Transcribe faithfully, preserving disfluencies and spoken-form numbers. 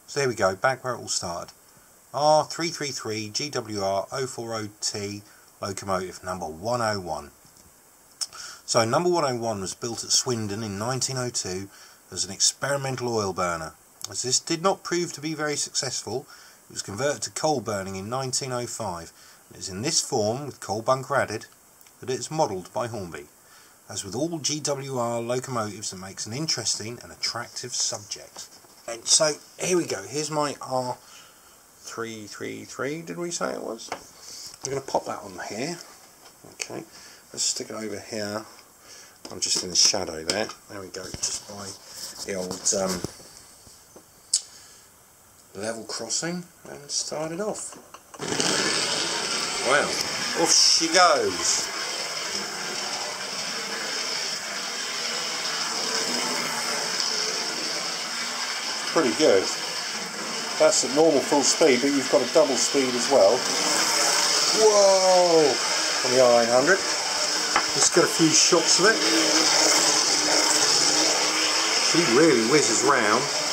So there we go, back where it all started. R three three three G W R zero four zero T locomotive number one oh one. So number one oh one was built at Swindon in nineteen oh two as an experimental oil burner. As this did not prove to be very successful, it was converted to coal burning in nineteen oh five. It is in this form, with coal bunker added, that it is modelled by Hornby. As with all G W R locomotives, it makes an interesting and attractive subject. And so here we go, here's my R three three three, did we say it was? I'm going to pop that on here. Okay, let's stick it over here. I'm just in the shadow there. There we go, just by the old um, level crossing, and start it off. Wow, off she goes. Pretty good. That's at normal full speed, but you've got a double speed as well. Whoa! On the R eight hundred. Just got a few shots of it. She really whizzes round.